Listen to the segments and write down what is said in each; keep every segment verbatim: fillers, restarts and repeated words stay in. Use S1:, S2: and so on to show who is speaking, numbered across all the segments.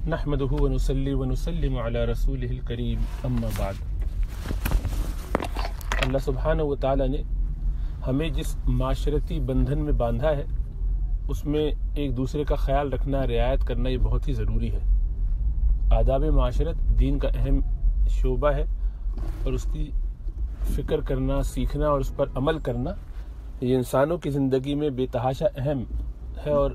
S1: نحمدہ ونصلی ونسلم علی رسولہ الکریم اما بعد۔ اللہ سبحانہ و تعالیٰ نے ہمیں جس معاشرتی بندھن میں باندھا ہے اس میں ایک دوسرے کا خیال رکھنا، رعایت کرنا یہ بہت ہی ضروری ہے۔ آداب معاشرت دین کا اہم شعبہ ہے اور اس کی فکر کرنا، سیکھنا اور اس پر عمل کرنا یہ انسانوں کی زندگی میں بے تحاشا اہم ہے۔ اور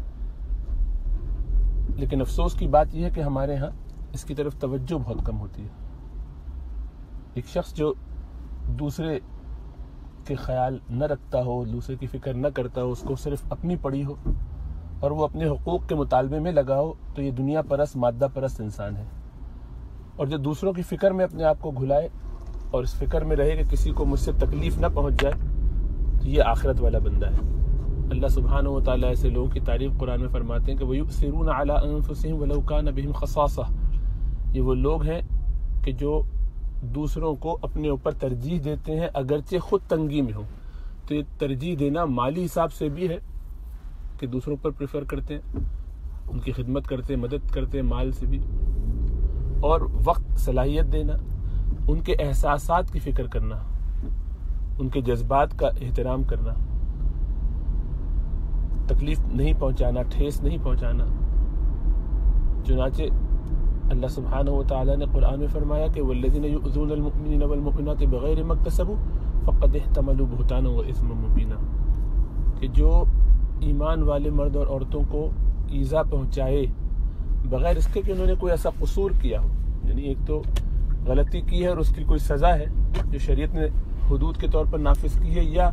S1: لیکن افسوس کی بات یہ ہے کہ ہمارے ہاں اس کی طرف توجہ بہت کم ہوتی ہے۔ ایک شخص جو دوسرے کے خیال نہ رکھتا ہو، دوسرے کی فکر نہ کرتا ہو، اس کو صرف اپنی پڑی ہو اور وہ اپنے حقوق کے مطالبے میں لگا ہو، تو یہ دنیا پرست، مادہ پرست انسان ہے۔ اور جو دوسروں کی فکر میں اپنے آپ کو گھلائے اور اس فکر میں رہے کہ کسی کو مجھ سے تکلیف نہ پہنچ جائے، تو یہ آخرت والا بندہ ہے۔ اللہ سبحانہ و تعالیٰ ایسے لوگوں کی تعریف قرآن میں فرماتے ہیں کہ وَيُؤْثِرُونَ عَلَىٰ أَنفُسِهِمْ وَلَوْ كَانَ بِهِمْ خَصَاصَةٌ، یہ وہ لوگ ہیں کہ جو دوسروں کو اپنے اوپر ترجیح دیتے ہیں اگرچہ خود تنگی میں ہو۔ تو یہ ترجیح دینا مالی حساب سے بھی ہے کہ دوسروں پر پریفر کرتے ہیں، ان کی خدمت کرتے ہیں، مدد کرتے ہیں مال سے بھی، اور وقت صلاحیت دینا، ان کے احساسات کی فکر کرنا، ان کے جذبات کا احترام کرنا، تکلیف نہیں پہنچانا، ٹھیس نہیں پہنچانا۔ چنانچہ اللہ سبحانہ و تعالیٰ نے قرآن میں فرمایا کہ والذین یؤذون المؤمنین والمؤمنات بغیر ما اکتسبوا فقد احتملوا بہتانا واثما مبینا، کہ جو ایمان والے مرد اور عورتوں کو ایذا پہنچائے بغیر اس کے کہ انہوں نے کوئی ایسا قصور کیا ہو، یعنی ایک تو غلطی کی ہے اور اس کی کوئی سزا ہے جو شریعت نے حدود کے طور پر نافذ کی ہے، یا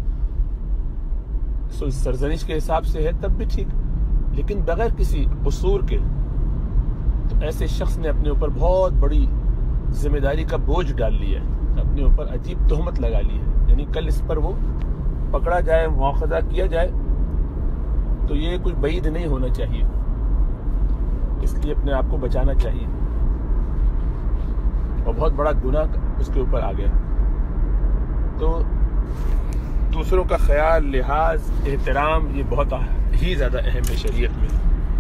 S1: سرزنش کے حساب سے ہے تب بھی ٹھیک، لیکن بغیر کسی قصور کے، تو ایسے شخص نے اپنے اوپر بہت بڑی ذمہ داری کا بوجھ ڈال لیا ہے، اپنے اوپر عجیب تہمت لگا لی ہے۔ یعنی کل اس پر وہ پکڑا جائے، مواخذہ کیا جائے، تو یہ کوئی بعید نہیں ہونا چاہیے، اس لیے اپنے آپ کو بچانا چاہیے، اور بہت بڑا گناہ اس کے اوپر آ گیا۔ تو دوسروں کا خیال، لحاظ، احترام یہ بہت ہی زیادہ اہم ہے شریعت میں۔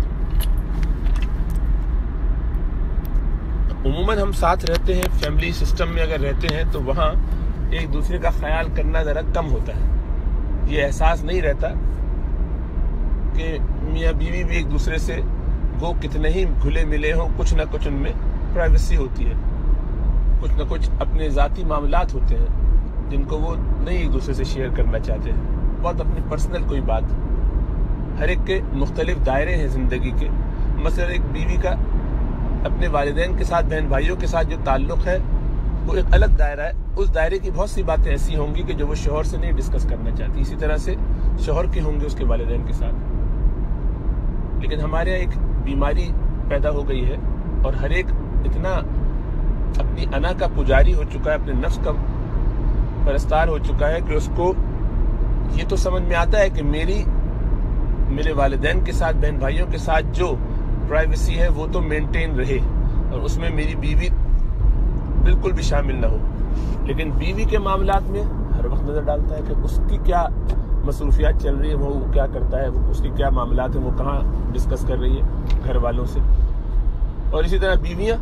S1: عموماً ہم ساتھ رہتے ہیں، فیملی سسٹم میں اگر رہتے ہیں تو وہاں ایک دوسرے کا خیال کرنا ذرا کم ہوتا ہے۔ یہ احساس نہیں رہتا کہ میاں بیوی بھی ایک دوسرے سے وہ کتنے ہی گھلے ملے ہوں، کچھ نہ کچھ ان میں پرائیویسی ہوتی ہے، کچھ نہ کچھ اپنے ذاتی معاملات ہوتے ہیں جن کو وہ نہیں ایک دوسرے سے شیئر کرنا چاہتے ہیں، بہت اپنی پرسنل کوئی بات۔ ہر ایک کے مختلف دائرے ہیں زندگی کے۔ مثلا ایک بیوی کا اپنے والدین کے ساتھ، بہن بھائیوں کے ساتھ جو تعلق ہے وہ ایک الگ دائرہ ہے، اس دائرے کی بہت سی باتیں ایسی ہوں گی کہ جو وہ شوہر سے نہیں ڈسکس کرنا چاہتی، اسی طرح سے شوہر کے ہوں گے اس کے والدین کے ساتھ۔ لیکن ہمارے یہاں ایک بیماری پیدا ہو گئی ہے اور ہر ایک اتنا اپنی انا کا پجاری ہو چکا ہے، اپنے نفس کا پرستار ہو چکا ہے کہ اس کو یہ تو سمجھ میں آتا ہے کہ میری میرے والدین کے ساتھ، بہن بھائیوں کے ساتھ جو پرائیویسی ہے وہ تو مینٹین رہے اور اس میں میری بیوی بالکل بھی شامل نہ ہو، لیکن بیوی کے معاملات میں ہر وقت نظر ڈالتا ہے کہ اس کی کیا مصروفیات چل رہی ہے، وہ کیا کرتا ہے، وہ اس کی کیا معاملات ہیں، وہ کہاں ڈسکس کر رہی ہے گھر والوں سے۔ اور اسی طرح بیویاں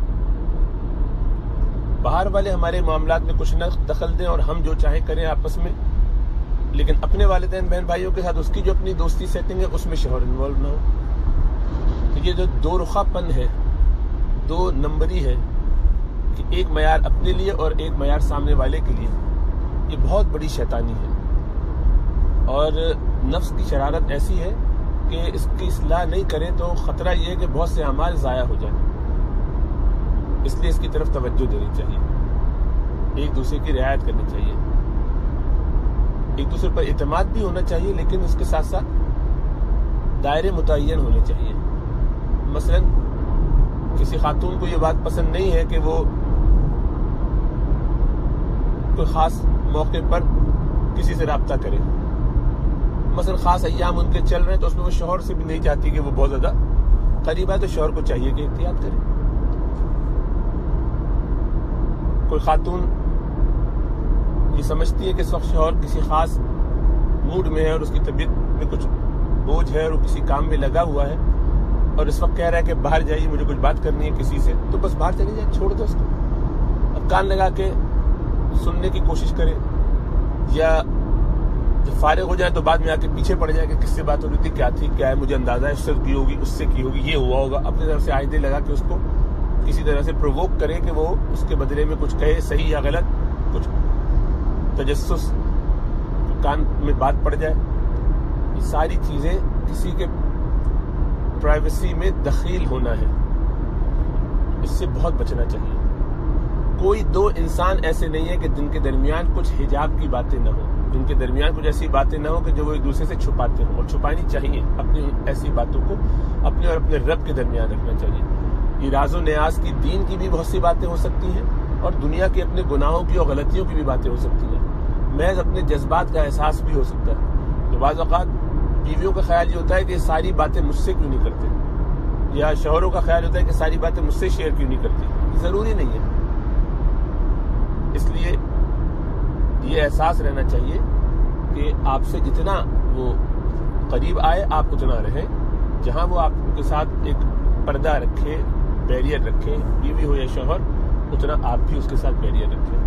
S1: باہر والے ہمارے معاملات میں کچھ نہ دخل دیں اور ہم جو چاہیں کریں آپس میں، لیکن اپنے والدین بہن بھائیوں کے ساتھ اس کی جو اپنی دوستی سیٹنگ ہے اس میں شوہر انوالو نہ ہو۔ تو یہ جو دو رخا پن ہے، دو نمبری ہے کہ ایک معیار اپنے لیے اور ایک معیار سامنے والے کے لیے، یہ بہت بڑی شیطانی ہے، اور نفس کی شرارت ایسی ہے کہ اس کی اصلاح نہیں کریں تو خطرہ یہ ہے کہ بہت سے اعمال ضائع ہو جائیں۔ اس لیے اس کی طرف توجہ دینی چاہیے، ایک دوسرے کی رعایت کرنی چاہیے، ایک دوسرے پر اعتماد بھی ہونا چاہیے، لیکن اس کے ساتھ ساتھ دائرے متعین ہونے چاہیے۔ مثلا کسی خاتون کو یہ بات پسند نہیں ہے کہ وہ کوئی خاص موقع پر کسی سے رابطہ کرے، مثلا خاص ایام ان کے چل رہے ہیں تو اس میں وہ شوہر سے بھی نہیں چاہتی کہ وہ بہت زیادہ قریب ہے، تو شوہر کو چاہیے کہ احتیاط کرے۔ کوئی خاتون یہ سمجھتی ہے کہ اس وقت شوہر کسی خاص موڈ میں ہے اور اس کی طبیعت میں کچھ بوجھ ہے اور وہ کسی کام میں لگا ہوا ہے، اور اس وقت کہہ رہا ہے کہ باہر جائیے مجھے کچھ بات کرنی ہے کسی سے، تو بس باہر چلے جائیں، چھوڑ دو اس کو. اب کان لگا کے سننے کی کوشش کرے، یا جب فارغ ہو جائے تو بعد میں آ کے پیچھے پڑ جائے کہ کس سے بات ہو رہی تھی، کیا تھی، کیا ہے، مجھے اندازہ ہے اس سے کی ہوگی، اس سے کی ہوگی، یہ ہوا ہوگا. اپنی طرف سے آئندے لگا کے اس کو کسی طرح سے پرووک کرے کہ وہ اس کے بدلے میں کچھ کہے، صحیح یا غلط، کچھ تجسس، کان میں بات پڑ جائے. یہ ساری چیزیں کسی کے پرائیویسی میں دخیل ہونا ہے، اس سے بہت بچنا چاہیے. کوئی دو انسان ایسے نہیں ہے کہ جن کے درمیان کچھ حجاب کی باتیں نہ ہوں، جن کے درمیان کچھ ایسی باتیں نہ ہوں کہ جو وہ ایک دوسرے سے چھپاتے ہوں، اور چھپانی چاہیے. اپنی ایسی باتوں کو اپنے اور اپنے رب کے درمیان رکھنا چاہیے. یہ راز و نیاز کی دین کی بھی بہت سی باتیں ہو سکتی ہیں، اور دنیا کے اپنے گناہوں کی اور غلطیوں کی بھی باتیں ہو سکتی ہیں. محض اپنے جذبات کا احساس بھی ہو سکتا ہے. تو بعض اوقات بیویوں کا خیال یہ ہوتا ہے کہ یہ ساری باتیں مجھ سے کیوں نہیں کرتے، یا شوہروں کا خیال ہوتا ہے کہ ساری باتیں مجھ سے شیئر کیوں نہیں کرتی. ضروری نہیں ہے. اس لیے یہ احساس رہنا چاہیے کہ آپ سے جتنا وہ قریب آئے آپ اتنا رہیں. جہاں وہ آپ کے ساتھ ایک پردہ رکھے، بیریئر رکھے، بیوی ہو یا شوہر، اتنا آپ بھی اس کے ساتھ بیریئر رکھیں.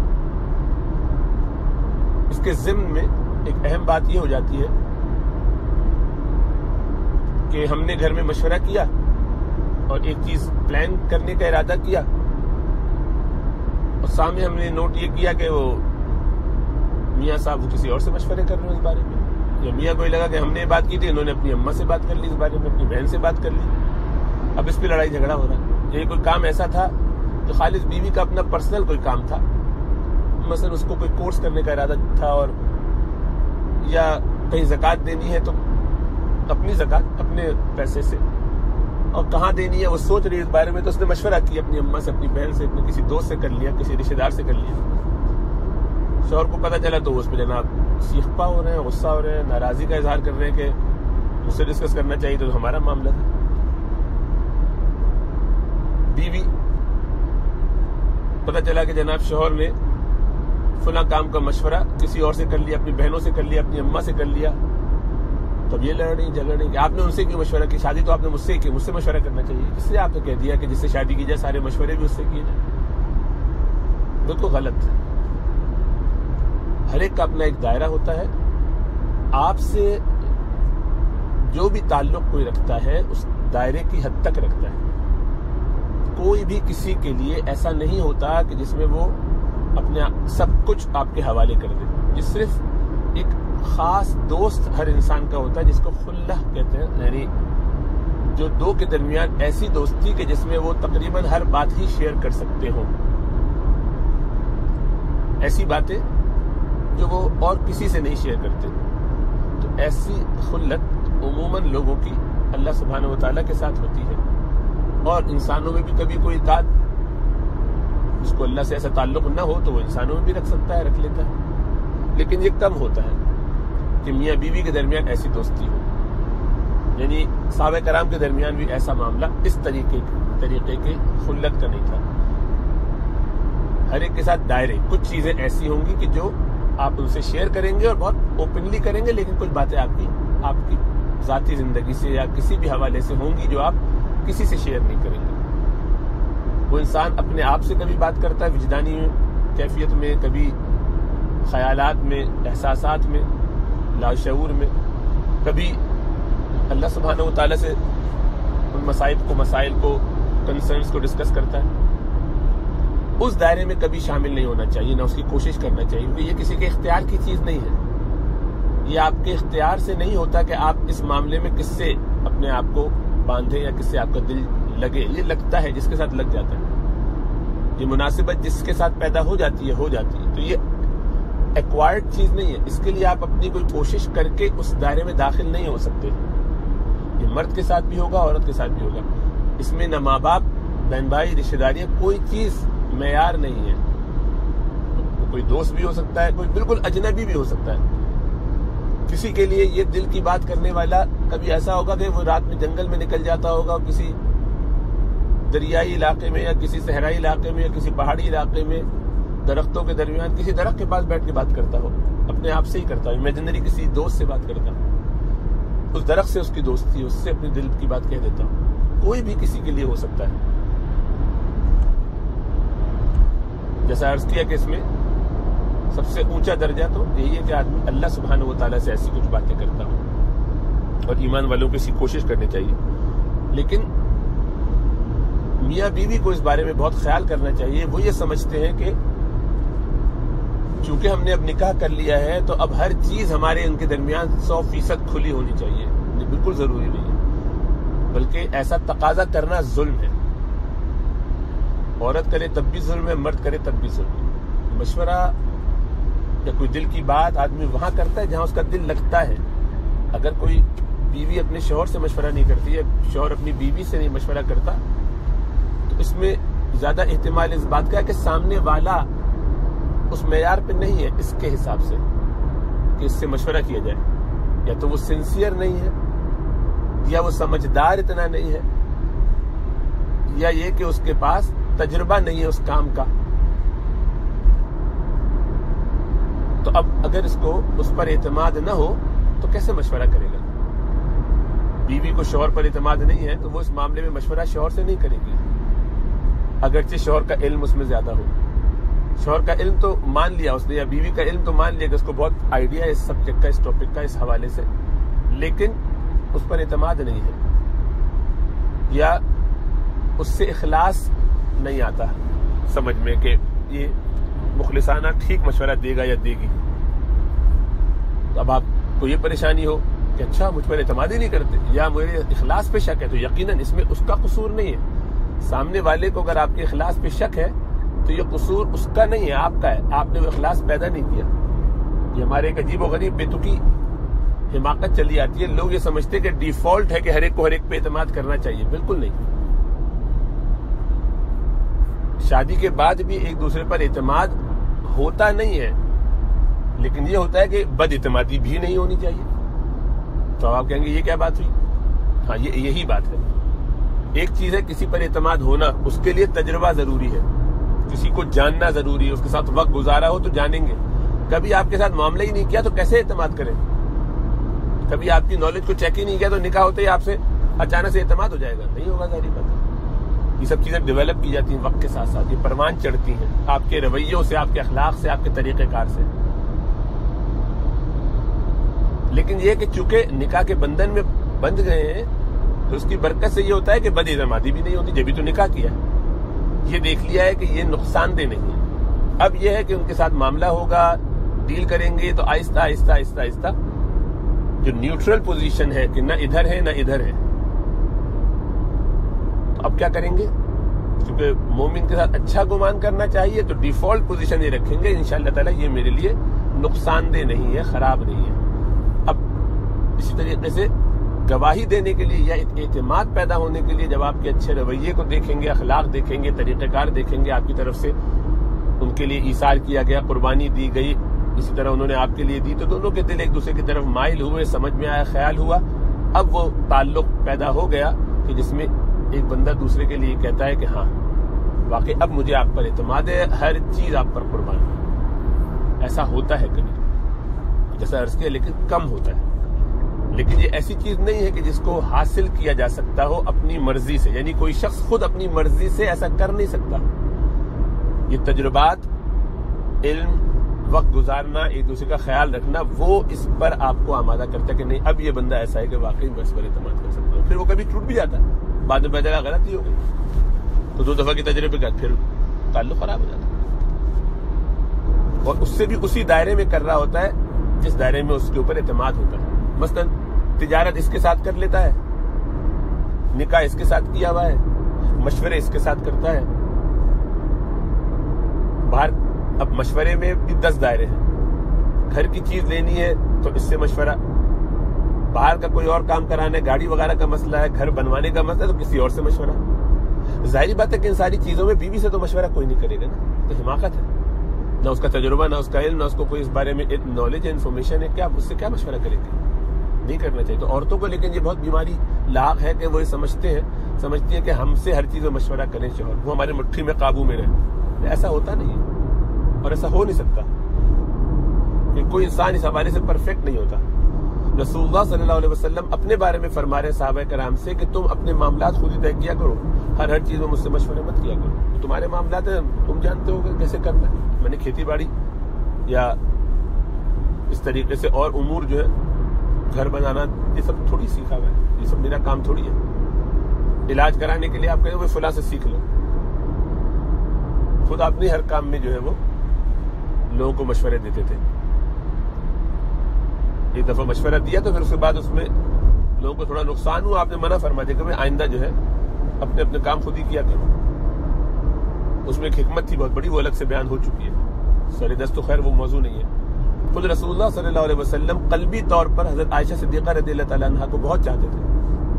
S1: اس کے ضمن میں ایک اہم بات یہ ہو جاتی ہے کہ ہم نے گھر میں مشورہ کیا اور ایک چیز پلان کرنے کا ارادہ کیا، اور سامنے ہم نے نوٹ یہ کیا کہ وہ میاں صاحب وہ کسی اور سے مشورے کر رہے ہیں اس بارے میں، یا میاں کو یہ لگا کہ ہم نے بات کی تھی، انہوں نے اپنی اماں سے بات کر لی اس بارے میں، اپنی بہن سے بات کر لی. اب اس پہ لڑائی جھگڑا ہو رہا ہے. یہ کوئی کام ایسا تھا جو خالص بیوی کا اپنا پرسنل کوئی کام تھا، مثلا اس کو کوئی کورس کرنے کا ارادہ تھا، اور یا کہیں زکوٰۃ دینی ہے تو اپنی زکوٰۃ اپنے پیسے سے، اور کہاں دینی ہے وہ سوچ رہی ہے اس بارے میں، تو اس نے مشورہ کیا اپنی اماں سے، اپنی بہن سے، اپنے کسی دوست سے کر لیا، کسی رشتے دار سے کر لیا. شوہر کو پتہ چلا تو وہ اس پہ جناب سیخپا ہو رہے ہیں، غصہ ہو رہے ہیں، ناراضی کا اظہار کر رہے ہیں کہ مجھ سے ڈسکس کرنا چاہیے تو ہمارا معاملہ تھا. بیوی پتہ چلا کہ جناب شوہر نے فلاں کام کا مشورہ کسی اور سے کر لیا، اپنی بہنوں سے کر لیا، اپنی اماں سے کر لیا. تب یہ لڑ رہی جھگڑ رہی کہ آپ نے ان سے کیوں مشورہ کی، شادی تو آپ نے مجھ سے کی، مجھ سے مشورہ کرنا چاہیے. اس لیے آپ نے کہہ دیا کہ جس سے شادی کی جائے سارے مشورے بھی اس سے کیے جائیں. بالکل غلط ہے. ہر ایک کا اپنا ایک دائرہ ہوتا ہے. آپ سے جو بھی تعلق کوئی رکھتا ہے اس دائرے کی حد تک رکھتا ہے. کوئی بھی کسی کے لیے ایسا نہیں ہوتا کہ جس میں وہ اپنے سب کچھ آپ کے حوالے کر دے. یہ صرف ایک خاص دوست ہر انسان کا ہوتا ہے جس کو خلہ کہتے ہیں، یعنی جو دو کے درمیان ایسی دوستی کہ جس میں وہ تقریباً ہر بات ہی شیئر کر سکتے ہوں، ایسی باتیں جو وہ اور کسی سے نہیں شیئر کرتے. تو ایسی خلت عموماً لوگوں کی اللہ سبحانہ و تعالیٰ کے ساتھ ہوتی ہے، اور انسانوں میں بھی کبھی کوئی ذات جس کو اللہ سے ایسا تعلق نہ ہو تو وہ انسانوں میں بھی رکھ سکتا ہے، رکھ لیتا ہے. لیکن یہ کم ہوتا ہے کہ میاں بیوی کے درمیان ایسی دوستی ہو. یعنی صحابہ کرام کے درمیان بھی ایسا معاملہ اس طریقے طریقے کے خلت کا نہیں تھا. ہر ایک کے ساتھ دائرے، کچھ چیزیں ایسی ہوں گی کہ جو آپ ان سے شیئر کریں گے اور بہت اوپنلی کریں گے، لیکن کچھ باتیں آپ کی آپ کی ذاتی زندگی سے یا کسی بھی حوالے سے ہوں گی جو آپ کسی سے شیئر نہیں کریں گے. وہ انسان اپنے آپ سے کبھی بات کرتا ہے وجدانی کیفیت میں، کبھی خیالات میں، احساسات میں، لاشعور میں، کبھی اللہ سبحانہ و تعالیٰ سے ان مسائل کو مسائل کو کنسرنز کو ڈسکس کرتا ہے. اس دائرے میں کبھی شامل نہیں ہونا چاہیے، نہ اس کی کوشش کرنا چاہیے، کیونکہ یہ کسی کے اختیار کی چیز نہیں ہے. یہ آپ کے اختیار سے نہیں ہوتا کہ آپ اس معاملے میں کس سے اپنے آپ کو باندھیں یا کس سے آپ کا دل لگے. یہ لگتا ہے، جس کے ساتھ لگ جاتا ہے. یہ مناسبت جس کے ساتھ پیدا ہو جاتی ہے ہو جاتی ہے. تو یہ ایکوائرڈ چیز نہیں ہے. اس کے لیے آپ اپنی کوئی کوشش کر کے اس دائرے میں داخل نہیں ہو سکتے. یہ مرد کے ساتھ بھی ہوگا، عورت کے ساتھ بھی ہوگا. اس میں نہ ماں باپ، بہن بھائی، رشتے داریاں، کوئی چیز معیار نہیں ہے. کوئی دوست بھی ہو سکتا ہے، کوئی بالکل اجنبی بھی ہو سکتا ہے. کسی کے لیے یہ دل کی بات کرنے والا کبھی ایسا ہوگا کہ وہ رات میں جنگل میں نکل جاتا ہوگا، کسی دریائی علاقے میں یا کسی صحرائی علاقے میں یا کسی پہاڑی علاقے میں درختوں کے درمیان کسی درخت کے پاس بیٹھ کے بات کرتا ہو، اپنے آپ سے ہی کرتا ہو، امیجنری کسی دوست سے بات کرتا ہو. اس درخت سے اس کی دوستی، اس سے اپنی دل کی بات کہہ دیتا ہوں. کوئی بھی کسی کے لیے ہو سکتا ہے. جیسا عرض کیا کہ اس میں سب سے اونچا درجہ تو یہی ہے کہ آدمی اللہ سبحانہ و تعالیٰ سے ایسی کچھ باتیں کرتا ہو, اور ایمان والوں کو اسی کوشش کرنی چاہیے. لیکن میاں بیوی کو اس بارے میں بہت خیال کرنا چاہیے. وہ یہ سمجھتے ہیں کہ چونکہ ہم نے اب نکاح کر لیا ہے تو اب ہر چیز ہمارے ان کے درمیان سو فیصد کھلی ہونی چاہیے. یہ بالکل ضروری نہیں ہے, بلکہ ایسا تقاضا کرنا ظلم ہے. عورت کرے تب بھی ظلم ہے, مرد کرے تب بھی ظلم ہے. مشورہ یا کوئی دل کی بات آدمی وہاں کرتا ہے جہاں اس کا دل لگتا ہے. اگر کوئی بیوی اپنے شوہر سے مشورہ نہیں کرتی ہے, شوہر اپنی بیوی سے نہیں مشورہ کرتا, تو اس میں زیادہ احتمال اس بات کا ہے کہ سامنے والا اس معیار پہ نہیں ہے اس کے حساب سے کہ اس سے مشورہ کیا جائے. یا تو وہ سنسیئر نہیں ہے, یا وہ سمجھدار اتنا نہیں ہے, یا یہ کہ اس کے پاس تجربہ نہیں ہے اس کام کا. تو اب اگر اس کو اس پر اعتماد نہ ہو تو کیسے مشورہ کرے گا؟ بیوی کو شوہر پر اعتماد نہیں ہے تو وہ اس معاملے میں مشورہ شوہر سے نہیں کرے گی, اگرچہ شوہر کا علم اس میں زیادہ ہو. شوہر کا علم تو مان لیا اس نے, یا بیوی کا علم تو مان لیا کہ اس کو بہت آئیڈیا ہے اس سبجیکٹ کا, اس ٹاپک کا, اس حوالے سے, لیکن اس پر اعتماد نہیں ہے, یا اس سے اخلاص نہیں آتا سمجھ میں کہ یہ مخلصانہ ٹھیک مشورہ دے گا یا دے گی. تو اب آپ کو یہ پریشانی ہو کہ اچھا مجھ پر اعتماد ہی نہیں کرتے, یا میرے اخلاص پہ شک ہے, تو یقیناً اس میں اس کا قصور نہیں ہے. سامنے والے کو اگر آپ کے اخلاص پہ شک ہے تو یہ قصور اس کا نہیں ہے, آپ کا ہے. آپ نے وہ اخلاص پیدا نہیں کیا. یہ ہمارے ایک عجیب و غریب بے تکی حماقت چلی آتی ہے. لوگ یہ سمجھتے ہیں کہ ڈیفالٹ ہے کہ ہر ایک کو ہر ایک پہ اعتماد کرنا چاہیے. بالکل نہیں. شادی کے بعد بھی ایک دوسرے پر اعتماد ہوتا نہیں ہے, لیکن یہ ہوتا ہے کہ بد اعتمادی بھی نہیں ہونی چاہیے. تو آپ کہیں گے یہ کیا بات ہوئی؟ ہاں, یہ یہی بات ہے. ایک چیز ہے کسی پر اعتماد ہونا, اس کے لیے تجربہ ضروری ہے, کسی کو جاننا ضروری ہے, اس کے ساتھ وقت گزارا ہو تو جانیں گے. کبھی آپ کے ساتھ معاملہ ہی نہیں کیا تو کیسے اعتماد کریں؟ کبھی آپ کی نالج کو چیک ہی نہیں کیا تو نکاح ہوتے ہی آپ سے اچانک سے اعتماد ہو جائے گا؟ نہیں ہوگا, ظاہری بات ہے. یہ سب چیزیں ڈیولپ کی جاتی ہیں وقت کے ساتھ ساتھ, یہ پروان چڑھتی ہیں آپ کے رویوں سے, آپ کے اخلاق سے, آپ کے طریقہ کار سے. لیکن یہ کہ چونکہ نکاح کے بندھن میں بندھ گئے ہیں تو اس کی برکت سے یہ ہوتا ہے کہ بد اعتمادی بھی نہیں ہوتی. جبھی تو نکاح کیا ہے, یہ دیکھ لیا ہے کہ یہ نقصان دہ نہیں ہے. اب یہ ہے کہ ان کے ساتھ معاملہ ہوگا, ڈیل کریں گے تو آہستہ آہستہ آہستہ آہستہ جو نیوٹرل پوزیشن ہے کہ نہ ادھر ہے نہ ادھر ہے, تو اب کیا کریں گے؟ کیونکہ مومن کے ساتھ اچھا گمان کرنا چاہیے تو ڈیفالٹ پوزیشن یہ رکھیں گے انشاءاللہ تعالی یہ میرے لیے نقصان دہ نہیں ہے, خراب نہیں ہے. اب اسی طریقے سے گواہی دینے کے لیے یا اعتماد پیدا ہونے کے لیے جب آپ کے اچھے رویے کو دیکھیں گے, اخلاق دیکھیں گے, طریقہ کار دیکھیں گے, آپ کی طرف سے ان کے لیے ایثار کیا گیا, قربانی دی گئی, اسی طرح انہوں نے آپ کے لیے دی, تو دونوں کے دل ایک دوسرے کی طرف مائل ہوئے, سمجھ میں آیا, خیال ہوا. اب وہ تعلق پیدا ہو گیا کہ جس میں ایک بندہ دوسرے کے لیے کہتا ہے کہ ہاں واقعی اب مجھے آپ پر اعتماد ہے, ہر چیز آپ پر قربان ہے. ایسا ہوتا ہے کبھی, جیسا عرض کیا, لیکن کم ہوتا ہے. لیکن یہ ایسی چیز نہیں ہے کہ جس کو حاصل کیا جا سکتا ہو اپنی مرضی سے, یعنی کوئی شخص خود اپنی مرضی سے ایسا کر نہیں سکتا. یہ تجربات, علم, وقت گزارنا, ایک دوسرے کا خیال رکھنا, وہ اس پر آپ کو آمادہ کرتا ہے کہ نہیں اب یہ بندہ ایسا ہے کہ واقعی میں اس پر اعتماد کر سکتا ہوں. پھر وہ کبھی ٹوٹ بھی جاتا ہے, بعد میں پتا چلا غلطی ہو گئی تو دو دفعہ کے تجربے کا پھر تعلق خراب ہو جاتا ہے, اور اس سے بھی اسی دائرے میں کر رہا ہوتا ہے جس دائرے میں اس کے اوپر اعتماد ہوتا ہے. مثلا تجارت اس کے ساتھ کر لیتا ہے, نکاح اس کے ساتھ کیا ہوا ہے, مشورے اس کے ساتھ کرتا ہے. باہر اب مشورے میں بھی دس دائرے ہیں. گھر کی چیز لینی ہے تو اس سے مشورہ, باہر کا کوئی اور کام کرانا ہے, گاڑی وغیرہ کا مسئلہ ہے, گھر بنوانے کا مسئلہ ہے تو کسی اور سے مشورہ. ظاہری بات ہے کہ ان ساری چیزوں میں بیوی سے تو مشورہ کوئی نہیں کرے گا نا, تو حماقت ہے. نہ اس کا تجربہ, نہ اس کا علم, نہ اس کو کوئی اس بارے میں نالج ہے, انفارمیشن ہے, کیا اس سے کیا مشورہ کریں گے؟ نہیں کرنا چاہیے. تو عورتوں کو لیکن یہ بہت بیماری لاحق ہے کہ وہ سمجھتے ہیں سمجھتی ہیں کہ ہم سے ہر چیز میں مشورہ کریں شوہر, وہ ہمارے مٹھی میں قابو میں رہے. ایسا ہوتا نہیں ہے اور ایسا ہو نہیں سکتا کہ کوئی انسان اس حوالے سے پرفیکٹ نہیں ہوتا. رسول اللہ صلی اللہ علیہ وسلم اپنے بارے میں فرما رہے صحابہ کرام سے کہ تم اپنے معاملات خود ہی طے کیا کرو، ہر ہر چیز میں مجھ سے مشورے مت کیا کرو، تمہارے معاملات ہیں، تم جانتے ہو کہ کیسے کرنا ہے۔ میں نے کھیتی باڑی یا اس طریقے سے اور امور جو ہے گھر بنانا یہ سب تھوڑی سیکھا ہوا ہے، یہ سب میرا کام تھوڑی ہے۔ علاج کرانے کے لیے آپ کہیں وہ فلاں سے سیکھ لو، خود اپنے ہر کام میں جو ہے وہ لوگوں کو مشورے دیتے تھے۔ ایک دفعہ مشورہ دیا تو پھر اس کے بعد اس میں لوگوں کو تھوڑا نقصان ہوا، آپ نے منع فرما دیا کہ میں آئندہ جو ہے اپنے اپنے کام خود ہی کیا کروں۔ اس میں ایک حکمت تھی بہت بڑی، وہ الگ سے بیان ہو چکی ہے، سر دست تو خیر وہ موضوع نہیں ہے۔ خود رسول اللہ صلی اللہ علیہ وسلم قلبی طور پر حضرت عائشہ صدیقہ رضی اللہ تعالیٰ عنہ کو بہت چاہتے تھے،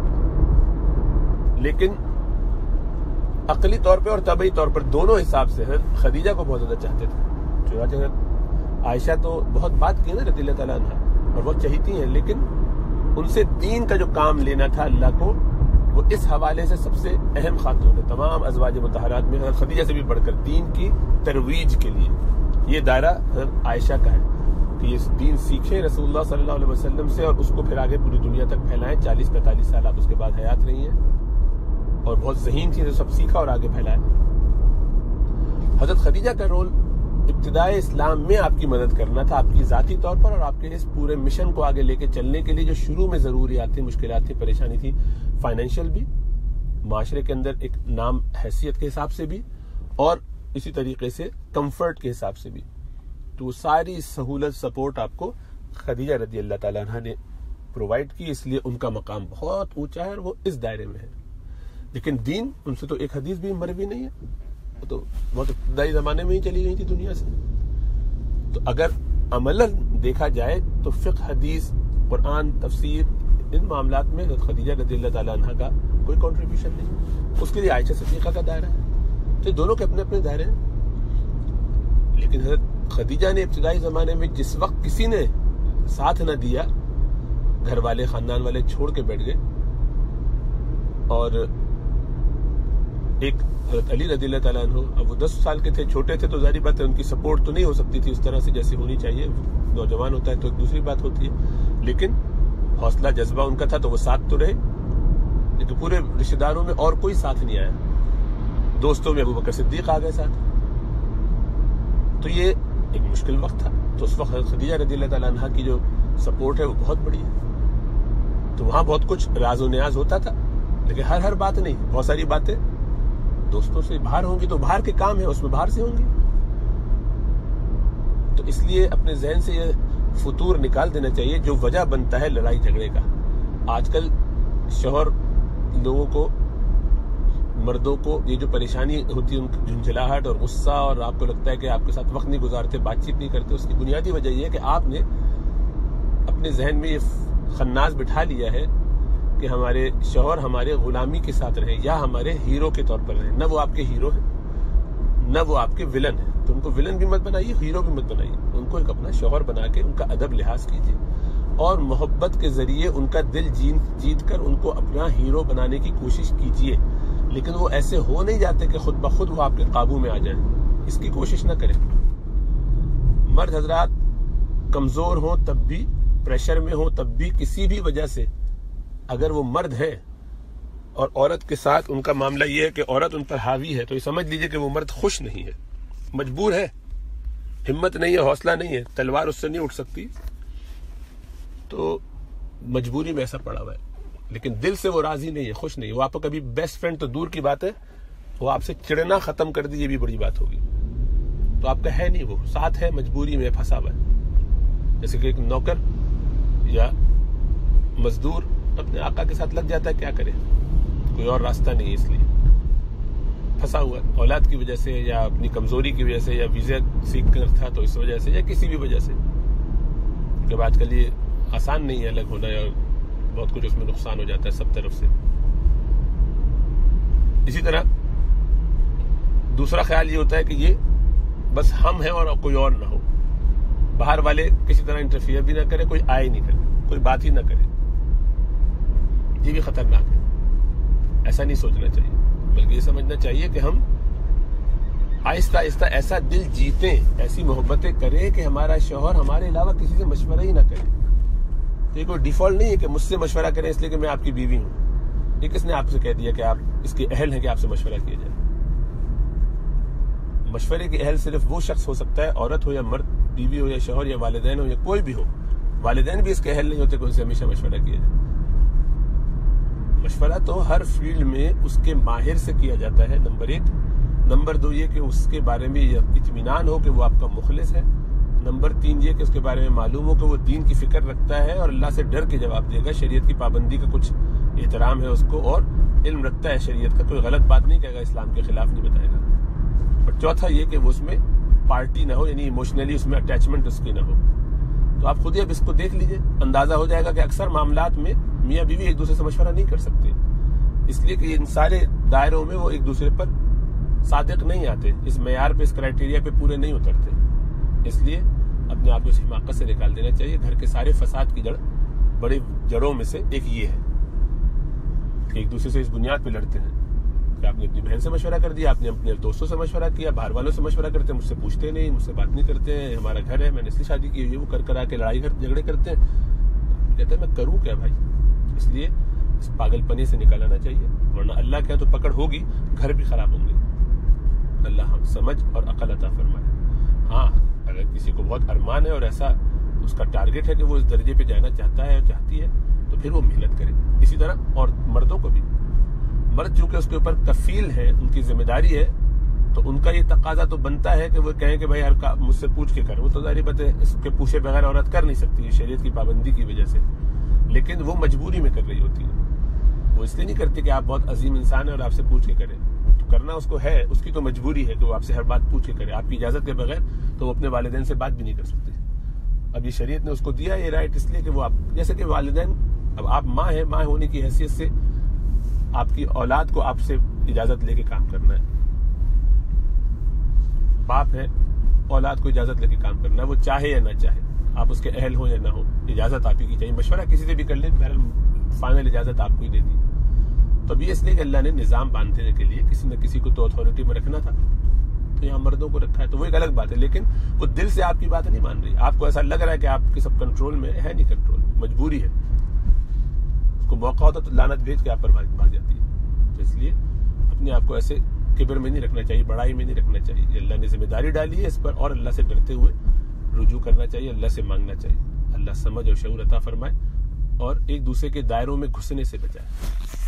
S1: لیکن عقلی طور پہ اور طبعی طور پر دونوں حساب سے حضرت خدیجہ کو بہت زیادہ چاہتے تھے۔ چنانچہ حضرت عائشہ تو بہت بات کی نا رضی اللہ تعالیٰ عنہ اور بہت چہیتی ہیں، لیکن ان سے دین کا جو کام لینا تھا اللہ کو، وہ اس حوالے سے سب سے اہم خاتون ہے تمام ازواج مطہرات میں، حضرت خدیجہ سے بھی بڑھ کر دین کی ترویج کے لیے یہ دائرہ حضرت عائشہ کا ہے کہ یہ دین سیکھیں رسول اللہ صلی اللہ علیہ وسلم سے اور اس کو پھر آگے پوری دنیا تک پھیلائیں۔ چالیس پینتالیس سال آپ اس کے بعد حیات رہی ہیں اور بہت ذہین چیزیں سب سیکھا اور آگے پھیلایا۔ حضرت خدیجہ کا رول ابتدائے اسلام میں آپ کی مدد کرنا تھا، آپ کی ذاتی طور پر، اور آپ کے اس پورے مشن کو آگے لے کے چلنے کے لیے جو شروع میں ضروریات تھی، مشکلات تھی، پریشانی تھی، فائنینشیل بھی، معاشرے کے اندر ایک نام حیثیت کے حساب سے بھی، اور اسی طریقے سے کمفرٹ کے حساب سے بھی، تو وہ ساری سہولت سپورٹ آپ کو خدیجہ رضی اللہ تعالیٰ عنہ نے پرووائڈ کی، اس لیے ان کا مقام بہت اونچا ہے اور وہ اس دائرے میں ہے۔ لیکن دین ان سے تو ایک حدیث بھی مروی نہیں ہے، وہ تو بہت ابتدائی زمانے میں ہی چلی گئی تھی دنیا سے۔ تو اگر عملاً دیکھا جائے تو فقہ، حدیث، قرآن، تفسیر، ان معاملات میں حضرت خدیجہ رضی اللہ تعالیٰ عنہ کا کوئی کنٹریبیوشن نہیں، اس کے لیے عائشہ صدیقہ کا دائرہ ہے، تو دونوں کے اپنے اپنے دائرے ہیں۔ لیکن حضرت خدیجہ نے ابتدائی زمانے میں جس وقت کسی نے ساتھ نہ دیا، گھر والے خاندان والے چھوڑ کے بیٹھ گئے، اور ایک حضرت علی رضی اللہ تعالیٰ عنہ، اب وہ دس سال کے تھے، چھوٹے تھے، تو ظاہری بات ہے ان کی سپورٹ تو نہیں ہو سکتی تھی اس طرح سے جیسے ہونی چاہیے، نوجوان ہوتا ہے تو ایک دوسری بات ہوتی ہے، لیکن حوصلہ جذبہ ان کا تھا تو وہ ساتھ تو رہے، لیکن پورے رشتہ داروں میں اور کوئی ساتھ نہیں آیا، دوستوں میں ابو بکر صدیق آ گئے ساتھ، تو یہ ایک مشکل وقت تھا، تو اس وقت خدیجہ رضی اللہ تعالیٰ عنہ کی جو سپورٹ ہے وہ بہت بڑی ہے، تو وہاں بہت کچھ راز و نیاز ہوتا تھا، لیکن ہر ہر بات نہیں، بہت ساری باتیں دوستوں سے باہر ہوں گی تو باہر کے کام ہے اس میں باہر سے ہوں گی، تو اس لیے اپنے ذہن سے یہ فطور نکال دینا چاہیے جو وجہ بنتا ہے لڑائی جھگڑے کا۔ آج کل شوہر لوگوں کو، مردوں کو یہ جو پریشانی ہوتی ہے، ان کی جھنجھلاہٹ اور غصہ، اور آپ کو لگتا ہے کہ آپ کے ساتھ وقت نہیں گزارتے، بات چیت نہیں کرتے، اس کی بنیادی وجہ یہ ہے کہ آپ نے اپنے ذہن میں یہ خناس بٹھا لیا ہے کہ ہمارے شوہر ہمارے غلامی کے ساتھ رہیں یا ہمارے ہیرو کے طور پر رہیں، نہ وہ آپ کے ہیرو ہیں نہ وہ آپ کے ولن ہیں، تو ان کو ولن بھی مت بنائیے، ہیرو بھی مت بنائیے، ان کو ایک اپنا شوہر بنا کے ان کا ادب لحاظ کیجیے اور محبت کے ذریعے ان کا دل جیت کر ان کو اپنا ہیرو بنانے کی کوشش کیجیے، لیکن وہ ایسے ہو نہیں جاتے کہ خود بخود وہ آپ کے قابو میں آ جائیں، اس کی کوشش نہ کریں۔ مرد حضرات کمزور ہوں تب بھی، پریشر میں ہوں تب بھی، کسی بھی وجہ سے اگر وہ مرد ہے اور عورت کے ساتھ ان کا معاملہ یہ ہے کہ عورت ان پر حاوی ہے، تو یہ سمجھ لیجئے کہ وہ مرد خوش نہیں ہے، مجبور ہے، ہمت نہیں ہے، حوصلہ نہیں ہے، تلوار اس سے نہیں اٹھ سکتی، تو مجبوری میں ایسا پڑا ہوا ہے، لیکن دل سے وہ راضی نہیں ہے، خوش نہیں ہے۔ وہ آپ کو کبھی بیسٹ فرینڈ تو دور کی بات ہے، وہ آپ سے چڑنا ختم کر دی، یہ بھی بڑی بات ہوگی، تو آپ کا ہے نہیں، وہ ساتھ ہے، مجبوری میں پھنسا ہوا ہے، جیسے کہ ایک نوکر یا مزدور اپنے آقا کے ساتھ لگ جاتا ہے، کیا کرے، کوئی اور راستہ نہیں ہے، اس لیے پھنسا ہوا ہے، اولاد کی وجہ سے یا اپنی کمزوری کی وجہ سے یا ویزا سیکھ کر تھا تو اس وجہ سے یا کسی بھی وجہ سے، جب آج کل یہ آسان نہیں ہے الگ ہونا، اور بہت کچھ اس میں نقصان ہو جاتا ہے سب طرف سے۔ اسی طرح دوسرا خیال یہ ہوتا ہے کہ یہ بس ہم ہیں اور کوئی اور نہ ہو، باہر والے کسی طرح انٹرفیئر بھی نہ کرے، کوئی آئے نہیں کرے، کوئی بات ہی نہ کرے، یہ بھی خطرناک ہے، ایسا نہیں سوچنا چاہیے، بلکہ یہ سمجھنا چاہیے کہ ہم آہستہ آہستہ ایسا دل جیتیں، ایسی محبتیں کریں کہ ہمارا شوہر ہمارے علاوہ کسی سے مشورہ ہی نہ کرے، یہ کوئی ڈیفالٹ نہیں ہے کہ مجھ سے مشورہ کریں اس لیے کہ میں آپ کی بیوی ہوں. یہ کس نے آپ سے کہہ دیا کہ آپ اس کے اہل ہیں کہ آپ سے مشورہ کیا جائے؟ مشورے کے اہل صرف وہ شخص ہو سکتا ہے, عورت ہو یا مرد, بیوی ہو یا شوہر یا والدین ہو یا کوئی بھی ہو. والدین بھی اس کے اہل نہیں ہوتے کہ ان سے ہمیشہ مشورہ کیا جائے. مشورہ تو ہر فیلڈ میں اس کے ماہر سے کیا جاتا ہے, نمبر ایک. نمبر دو یہ کہ اس کے بارے میں اطمینان ہو کہ وہ آپ کا مخلص ہے. نمبر تین یہ کہ اس کے بارے میں معلوم ہو کہ وہ دین کی فکر رکھتا ہے اور اللہ سے ڈر کے جواب دے گا, شریعت کی پابندی کا کچھ احترام ہے اس کو اور علم رکھتا ہے شریعت کا, کوئی غلط بات نہیں کہے گا, اسلام کے خلاف نہیں بتائے گا. اور چوتھا یہ کہ وہ اس میں پارٹی نہ ہو, یعنی ایموشنلی اس میں اٹیچمنٹ اس کی نہ ہو. تو آپ خود ہی اب اس کو دیکھ لیجئے, اندازہ ہو جائے گا کہ اکثر معاملات میں میاں بیوی ایک دوسرے سے مشورہ نہیں کر سکتے, اس لیے کہ ان سارے دائروں میں وہ ایک دوسرے پر صادق نہیں آتے, اس معیار پہ, اس کرائٹیریا پہ پورے نہیں اترتے. اس لیے اپنے آپ کو اس حماقت سے نکال دینا چاہیے. گھر کے سارے فساد کی جڑ, بڑی جڑوں میں سے ایک یہ ہے کہ ایک دوسرے سے اس بنیاد پہ لڑتے ہیں کہ آپ نے اپنی بہن سے مشورہ کر دیا, آپ نے اپنے دوستوں سے مشورہ کیا, باہر والوں سے مشورہ کرتے ہیں, مجھ سے پوچھتے نہیں, مجھ سے بات نہیں کرتے ہیں, ہمارا گھر ہے, میں نے اس لیے شادی کی, یہ وہ کر کرا کے لڑائی جھگڑے کرتے ہیں. کہتے ہیں میں کروں کیا بھائی؟ اس لیے اس پاگل پنی سے نکال آنا چاہیے, ورنہ اللہ کیا تو پکڑ ہوگی, گھر بھی خراب ہوں گے. اللہ ہم سمجھ اور عقل عطا فرمائے. ہاں اگر کسی کو بہت ارمان ہے اور ایسا اس کا ٹارگٹ ہے کہ وہ اس درجے پہ جانا چاہتا ہے اور چاہتی ہے, تو پھر وہ محنت کرے. اسی طرح اور مردوں کو بھی, مرد چونکہ اس کے اوپر کفیل ہے, ان کی ذمہ داری ہے, تو ان کا یہ تقاضا تو بنتا ہے کہ وہ کہیں کہ بھائی یار مجھ سے پوچھ کے کر. وہ تو ظاہر بات ہے اس کے پوچھے بغیر عورت کر نہیں سکتی ہے شریعت کی پابندی کی وجہ سے, لیکن وہ مجبوری میں کر رہی ہوتی ہے. وہ اس لیے نہیں کرتی کہ آپ بہت عظیم انسان ہیں اور آپ سے پوچھ کے کریں, تو کرنا اس کو ہے, اس کی تو مجبوری ہے کہ وہ آپ سے ہر بات پوچھ کے کرے. آپ کی اجازت کے بغیر تو وہ اپنے والدین سے بات بھی نہیں کر سکتے. اب یہ شریعت نے اس کو دیا یہ رائٹ, اس لیے کہ وہ آپ جیسے کہ والدین, اب آپ ماں ہیں, ماں ہونے کی حیثیت سے آپ کی اولاد کو آپ سے اجازت لے کے کام کرنا ہے. باپ ہے, اولاد کو اجازت لے کے کام کرنا ہے, وہ چاہے یا نہ چاہے, آپ اس کے اہل ہو یا نہ ہو, اجازت آپ ہی کی چاہیے. مشورہ کسی سے بھی کر لیں, بہرحال فائنل اجازت آپ کو ہی دے دی. تو اب یہ اس لیے کہ اللہ نے نظام باندھنے کے لیے کسی نہ کسی کو تو اتھارٹی میں رکھنا تھا, تو یہاں مردوں کو رکھا ہے, تو وہ ایک الگ بات ہے. لیکن وہ دل سے آپ کی بات نہیں مان رہی, آپ کو ایسا لگ رہا ہے کہ آپ کے سب کنٹرول میں ہے, نہیں کنٹرول میں, مجبوری ہے. اس کو موقع ہوتا تو لعنت بھیج کے آپ پر بھاگ جاتی ہے. تو اس لیے اپنے آپ کو ایسے کبر میں نہیں رکھنا چاہیے, بڑائی میں نہیں رکھنا چاہیے. اللہ نے ذمہ داری ڈالی ہے اس پر, اور اللہ سے ڈرتے ہوئے رجوع کرنا چاہیے, اللہ سے مانگنا چاہیے. اللہ سمجھ اور شعور عطا فرمائے اور ایک دوسرے کے دائروں میں گھسنے سے بچائے.